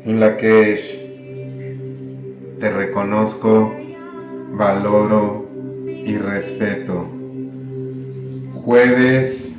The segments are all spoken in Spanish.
En la que te reconozco, valoro y respeto. Jueves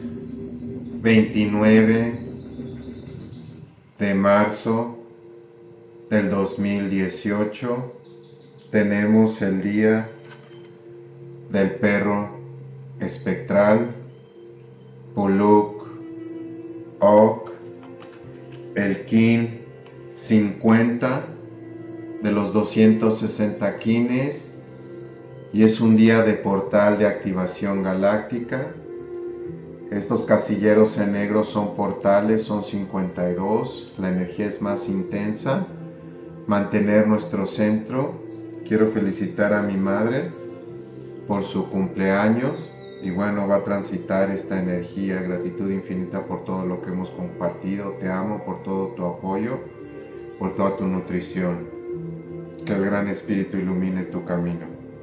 29 de marzo del 2018 tenemos el día del perro espectral, Puluk Ok, el Kin 50 de los 260 Kines, y es un día de portal de activación galáctica. Estos casilleros en negro son portales, son 52, la energía es más intensa. Mantener nuestro centro. Quiero felicitar a mi madre por su cumpleaños, y bueno, va a transitar esta energía. Gratitud infinita por todo lo que hemos compartido. Te amo por todo tu apoyo, por toda tu nutrición. Que el Gran Espíritu ilumine tu camino.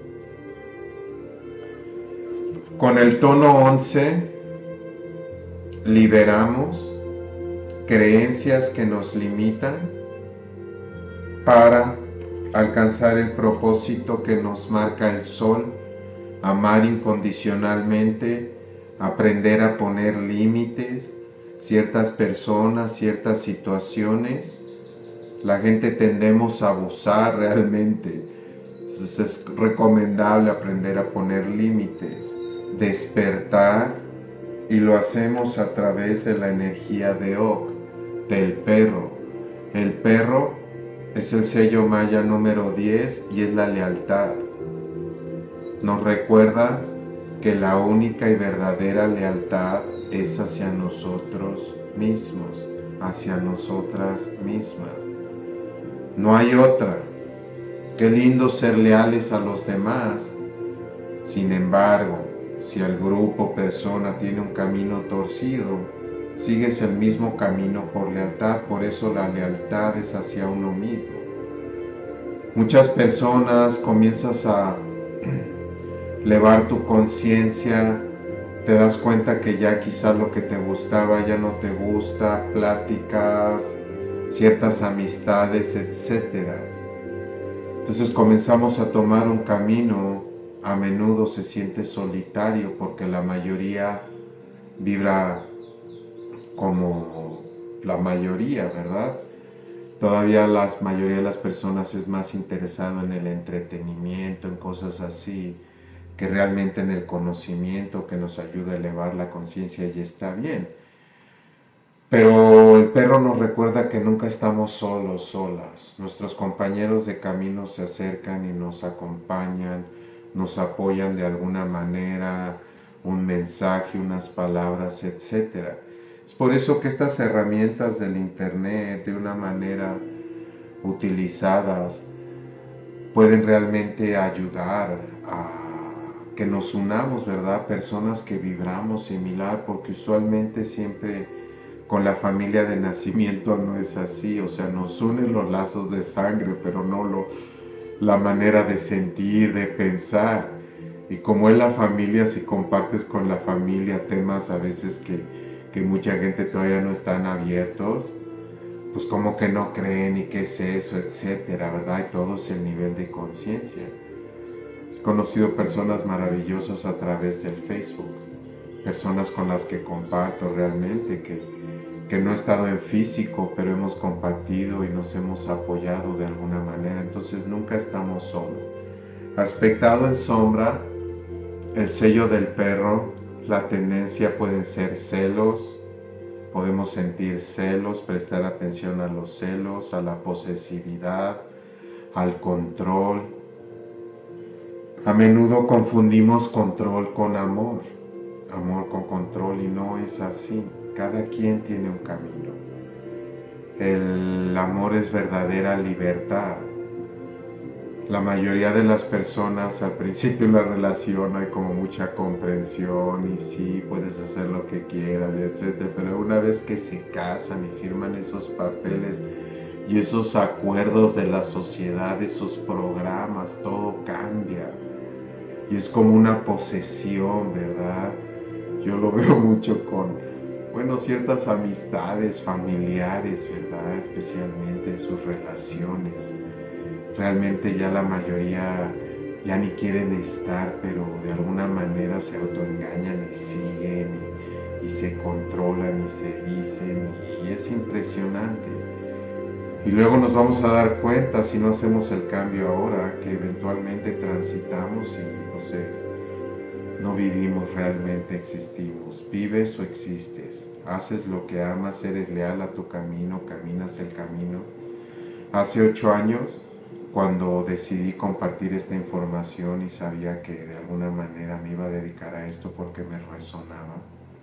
Con el tono 11 liberamos creencias que nos limitan para alcanzar el propósito que nos marca el sol: amar incondicionalmente, aprender a poner límites. Ciertas personas, ciertas situaciones, la gente tendemos a abusar realmente. Entonces es recomendable aprender a poner límites, despertar, y lo hacemos a través de la energía de Ok, del perro. El perro es el sello maya número 10 y es la lealtad. Nos recuerda que la única y verdadera lealtad es hacia nosotros mismos, hacia nosotras mismas. No hay otra. Qué lindo ser leales a los demás. Sin embargo, si el grupo, persona tiene un camino torcido, sigues el mismo camino por lealtad. Por eso la lealtad es hacia uno mismo. Muchas personas comienzas a elevar tu conciencia, te das cuenta que ya quizás lo que te gustaba ya no te gusta, pláticas, ciertas amistades, etc. Entonces comenzamos a tomar un camino. A menudo se siente solitario porque la mayoría vibra como la mayoría, ¿verdad? Todavía la mayoría de las personas es más interesado en el entretenimiento, en cosas así, que realmente en el conocimiento que nos ayuda a elevar la conciencia, y está bien. Pero el perro nos recuerda que nunca estamos solos, solas. Nuestros compañeros de camino se acercan y nos acompañan, nos apoyan de alguna manera, un mensaje, unas palabras, etc. Es por eso que estas herramientas del internet, de una manera utilizadas, pueden realmente ayudar a que nos unamos, ¿verdad? Personas que vibramos similar, porque usualmente siempre con la familia de nacimiento no es así. O sea, nos unen los lazos de sangre, pero no la manera de sentir, de pensar. Y como es la familia, si compartes con la familia temas a veces que mucha gente todavía no están abiertos, pues como que no creen y qué es eso, etcétera, ¿verdad? Y todo es el nivel de conciencia. He conocido personas maravillosas a través del Facebook, personas con las que comparto realmente, que no he estado en físico, pero hemos compartido y nos hemos apoyado de alguna manera. Entonces nunca estamos solos. Aspectado en sombra, el sello del perro, la tendencia pueden ser celos. Podemos sentir celos, prestar atención a los celos, a la posesividad, al control. A menudo confundimos control con amor, amor con control, y no es así. Cada quien tiene un camino. El amor es verdadera libertad. La mayoría de las personas al principio de la relación hay como mucha comprensión y sí, puedes hacer lo que quieras, etc. Pero una vez que se casan y firman esos papeles y esos acuerdos de la sociedad, esos programas, todo cambia. Y es como una posesión, ¿verdad? Yo lo veo mucho bueno, ciertas amistades familiares, ¿verdad? Especialmente sus relaciones. Realmente ya la mayoría ya ni quieren estar, pero de alguna manera se autoengañan y siguen y se controlan y se dicen y es impresionante. Y luego nos vamos a dar cuenta, si no hacemos el cambio ahora, que eventualmente transitamos y no sé, no vivimos, realmente existimos. Vives o existes. Haces lo que amas, eres leal a tu camino, caminas el camino. Hace 8 años, cuando decidí compartir esta información y sabía que de alguna manera me iba a dedicar a esto porque me resonaba,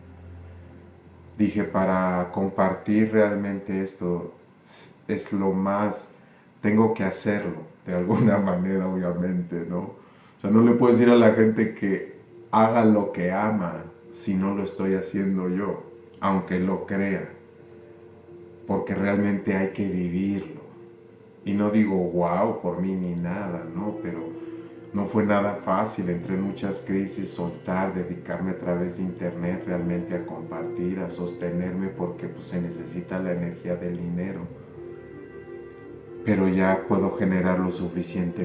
dije, para compartir realmente esto es lo más, tengo que hacerlo de alguna manera, obviamente, ¿no? O sea, no le puedo decir a la gente que haga lo que ama si no lo estoy haciendo yo, aunque lo crea, porque realmente hay que vivirlo. Y no digo wow por mí ni nada, ¿no? Pero no fue nada fácil, entré en muchas crisis, soltar, dedicarme a través de internet realmente a compartir, a sostenerme, porque pues, se necesita la energía del dinero. Pero ya puedo generar lo suficiente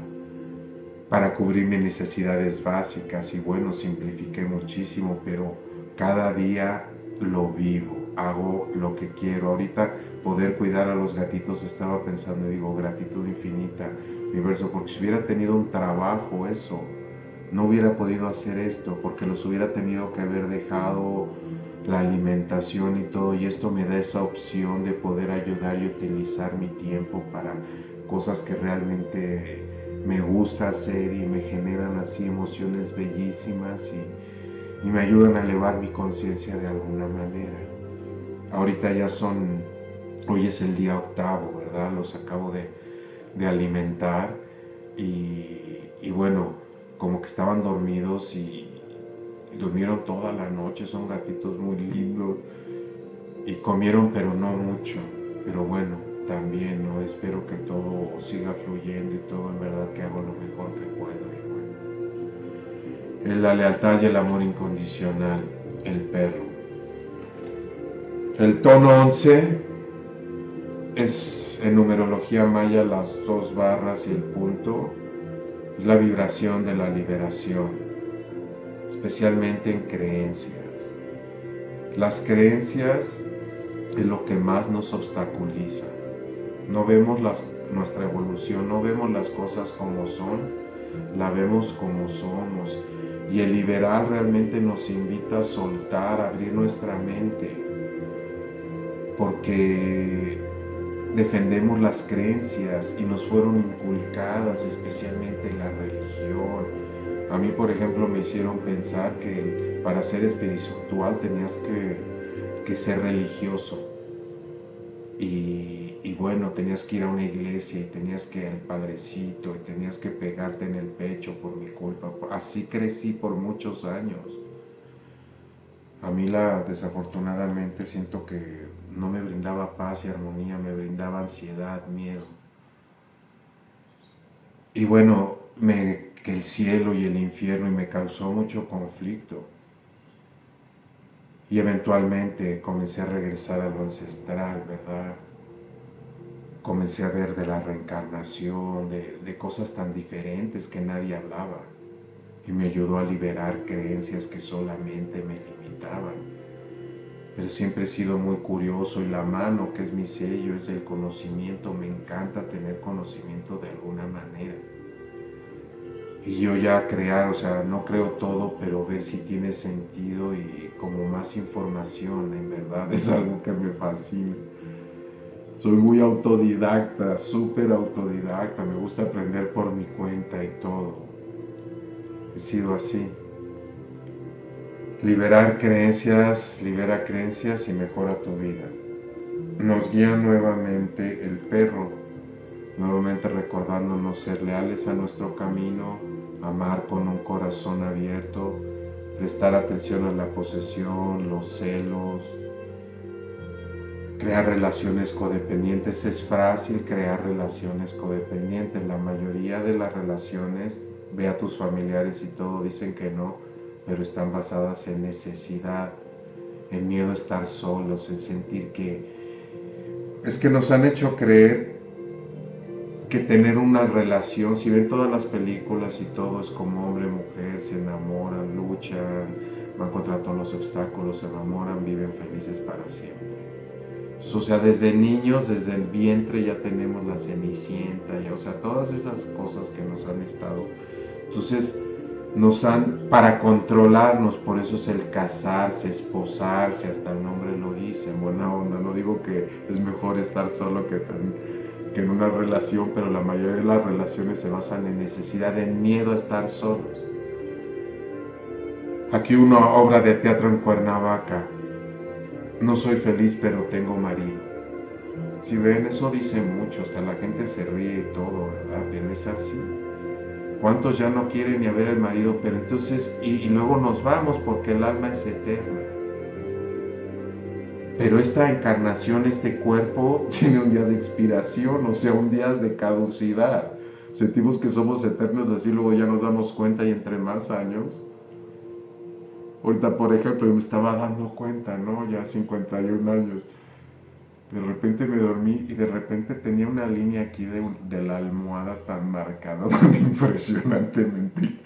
para cubrir mis necesidades básicas y bueno, simplifiqué muchísimo, pero cada día lo vivo, hago lo que quiero. Ahorita poder cuidar a los gatitos, estaba pensando, digo, gratitud infinita, universo, porque si hubiera tenido un trabajo eso, no hubiera podido hacer esto, porque los hubiera tenido que haber dejado la alimentación y todo, y esto me da esa opción de poder ayudar y utilizar mi tiempo para cosas que realmente me gusta hacer y me generan así emociones bellísimas y me ayudan a elevar mi conciencia de alguna manera. Ahorita ya hoy es el día 8º, ¿verdad? Los acabo de alimentar y bueno, como que estaban dormidos y durmieron toda la noche, son gatitos muy lindos y comieron pero no mucho, pero bueno, también, ¿no? Espero que todo siga fluyendo y todo, en verdad que hago lo mejor que puedo y bueno. La lealtad y el amor incondicional, el perro. El tono 11 es en numerología maya las 2 barras y el punto, es la vibración de la liberación, especialmente en creencias. Las creencias es lo que más nos obstaculiza. No vemos nuestra evolución, no vemos las cosas como son, la vemos como somos. Y el liberal realmente nos invita a soltar, a abrir nuestra mente, porque defendemos las creencias y nos fueron inculcadas, especialmente la religión. A mí, por ejemplo, me hicieron pensar que para ser espiritual tenías que ser religioso. Y bueno, tenías que ir a una iglesia y tenías que ir al padrecito y tenías que pegarte en el pecho por mi culpa. Así crecí por muchos años. A mí desafortunadamente siento que no me brindaba paz y armonía, me brindaba ansiedad, miedo. Y bueno, que el cielo y el infierno y me causó mucho conflicto. Y eventualmente comencé a regresar a lo ancestral, ¿verdad? Comencé a ver de la reencarnación, de cosas tan diferentes que nadie hablaba. Y me ayudó a liberar creencias que solamente me limitaban. Pero siempre he sido muy curioso y la mano, que es mi sello, es el conocimiento. Me encanta tener conocimiento de alguna manera. Y yo ya crear, o sea, no creo todo, pero ver si tiene sentido y como más información, en verdad, es algo que me fascina. Soy muy autodidacta, súper autodidacta, me gusta aprender por mi cuenta y todo. He sido así. Liberar creencias, libera creencias y mejora tu vida. Nos guía nuevamente el perro, nuevamente recordándonos ser leales a nuestro camino, amar con un corazón abierto, prestar atención a la posesión, los celos, crear relaciones codependientes. Es fácil crear relaciones codependientes. La mayoría de las relaciones, ve a tus familiares y todo, dicen que no, pero están basadas en necesidad. en miedo a estar solos, en sentir que... Es que nos han hecho creer que tener una relación, si ven todas las películas y todo es como hombre y mujer, se enamoran, luchan, van contra todos los obstáculos, se enamoran, viven felices para siempre. O sea, desde niños, desde el vientre ya tenemos la Cenicienta, ya, o sea, todas esas cosas que nos han estado. Entonces, para controlarnos, por eso es el casarse, esposarse, hasta el nombre lo dice, en buena onda. No digo que es mejor estar solo que en una relación, pero la mayoría de las relaciones se basan en necesidad, en miedo a estar solos. Aquí una obra de teatro en Cuernavaca, no soy feliz pero tengo marido. Si ven, eso dice mucho, hasta la gente se ríe y todo, ¿verdad? Pero es así. ¿Cuántos ya no quieren ni a ver el marido? Pero entonces, y luego nos vamos porque el alma es eterna. Pero esta encarnación, este cuerpo, tiene un día de expiración, o sea, un día de caducidad. Sentimos que somos eternos, así luego ya nos damos cuenta y entre más años. Ahorita, por ejemplo, yo me estaba dando cuenta, ¿no? Ya 51 años. De repente me dormí y de repente tenía una línea aquí de la almohada tan marcada, tan impresionantemente.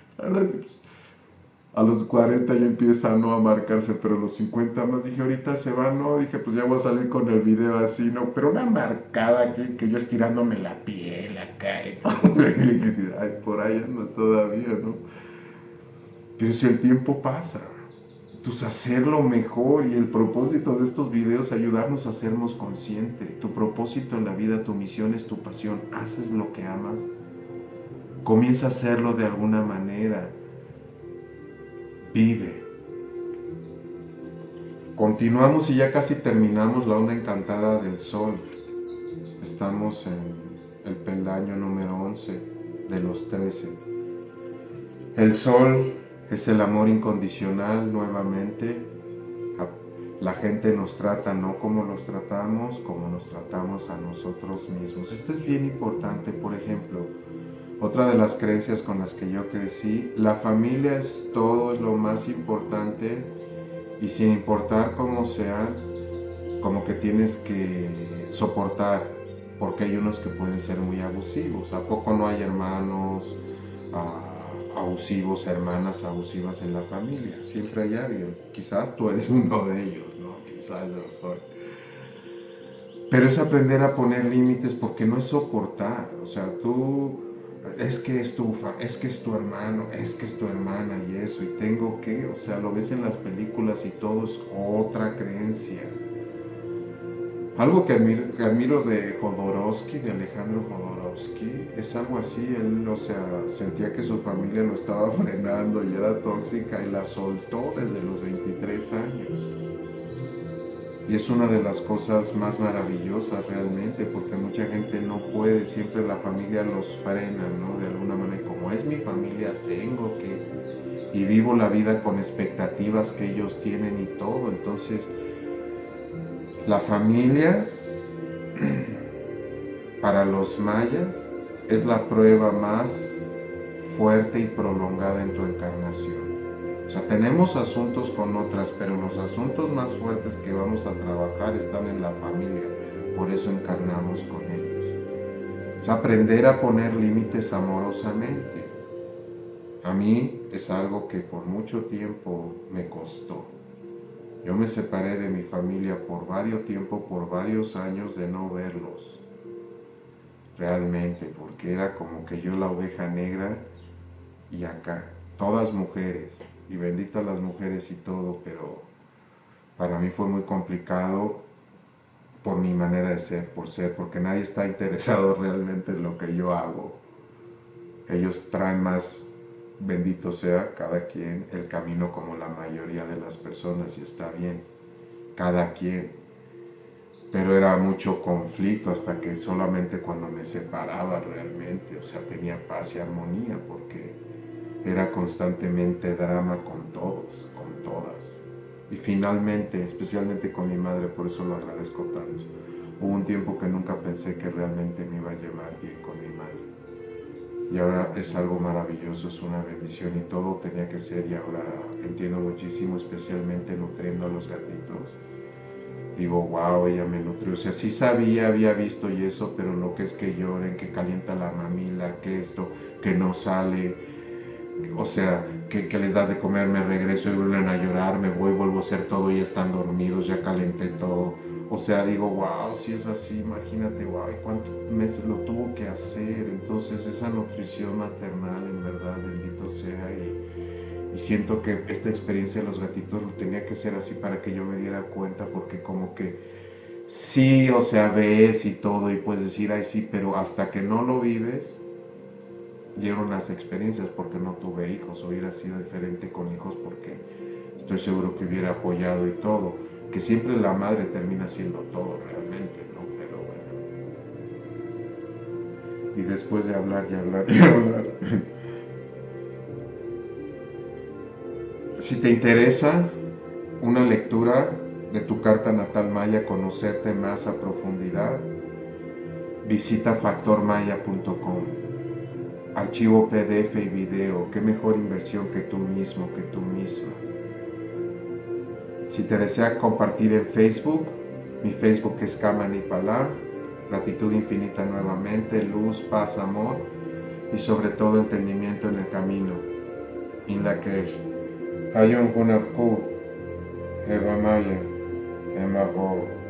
A los 40 ya empieza a no a marcarse, pero a los 50 más dije, ahorita se va, no, dije, pues ya voy a salir con el video así, no, pero una marcada aquí, que yo estirándome la piel acá, y ay, por ahí ando todavía, ¿no? Pero si el tiempo pasa, entonces hacerlo mejor, y el propósito de estos videos es ayudarnos a sernos conscientes. Tu propósito en la vida, tu misión es tu pasión, haces lo que amas, comienza a hacerlo de alguna manera. Vive. Continuamos y ya casi terminamos la onda encantada del sol. Estamos en el peldaño número 11 de los 13. El sol es el amor incondicional nuevamente. La gente nos trata no como los tratamos, como nos tratamos a nosotros mismos. Esto es bien importante. Por ejemplo, otra de las creencias con las que yo crecí, la familia es todo, es lo más importante, y sin importar cómo sea, como que tienes que soportar, porque hay unos que pueden ser muy abusivos. ¿A poco no hay hermanos abusivos, hermanas abusivas en la familia? Siempre hay alguien. Quizás tú eres uno de ellos, ¿no? Quizás yo soy. Pero es aprender a poner límites, porque no es soportar. O sea, tú... es que es tu hermano, es que es tu hermana y eso, y tengo que, o sea, lo ves en las películas y todo es otra creencia. Algo que admiro de Jodorowsky, de Alejandro Jodorowsky, es algo así. Él, o sea, sentía que su familia lo estaba frenando y era tóxica y la soltó desde los 23 años. Y es una de las cosas más maravillosas realmente, porque mucha gente no puede, siempre la familia los frena, ¿no? De alguna manera, como es mi familia, tengo que, y vivo la vida con expectativas que ellos tienen y todo. Entonces, la familia, para los mayas, es la prueba más fuerte y prolongada en tu encarnación. O sea, tenemos asuntos con otras, pero los asuntos más fuertes que vamos a trabajar están en la familia. Por eso encarnamos con ellos. O sea, aprender a poner límites amorosamente. A mí es algo que por mucho tiempo me costó. Yo me separé de mi familia por varios tiempo, por varios años de no verlos. Realmente, porque era como que yo la oveja negra y acá, todas mujeres. Y benditas las mujeres y todo, pero para mí fue muy complicado por mi manera de ser, porque nadie está interesado realmente en lo que yo hago. Ellos traen más, bendito sea cada quien, el camino como la mayoría de las personas, y está bien, cada quien. Pero era mucho conflicto hasta que solamente cuando me separaba realmente, o sea, tenía paz y armonía, porque era constantemente drama con todos, con todas. Y finalmente, especialmente con mi madre, por eso lo agradezco tanto. Hubo un tiempo que nunca pensé que realmente me iba a llevar bien con mi madre. y ahora es algo maravilloso, es una bendición y todo tenía que ser, y ahora entiendo muchísimo, especialmente nutriendo a los gatitos. Digo, wow, ella me nutrió, o sea, sí sabía, había visto y eso, pero lo que es que lloren, que calienta la mamila, que esto, que no sale, o sea, que les das de comer, me regreso y vuelven a llorar, me voy, vuelvo a hacer todo y están dormidos, ya calenté todo. O sea, digo, wow, si es así, imagínate, wow, y cuántos meses lo tuvo que hacer. Entonces, esa nutrición maternal, en verdad, bendito sea. Y siento que esta experiencia de los gatitos lo tenía que ser así para que yo me diera cuenta, porque como que sí, o sea, ves y todo, y puedes decir, ay, sí, pero hasta que no lo vives, llegaron las experiencias, porque no tuve hijos, hubiera sido diferente con hijos, porque estoy seguro que hubiera apoyado y todo, que siempre la madre termina siendo todo realmente, ¿no? Pero bueno, y después de hablar y hablar y hablar, si te interesa una lectura de tu carta natal maya, conocerte más a profundidad, visita factormaya.com. Archivo PDF y video, qué mejor inversión que tú mismo, que tú misma. Si te desea compartir en Facebook, mi Facebook es Kamanipalá, gratitud infinita nuevamente, luz, paz, amor y sobre todo entendimiento en el camino. Inlakesh, Hayun Kunapku, Eva Maya, Emma Vo.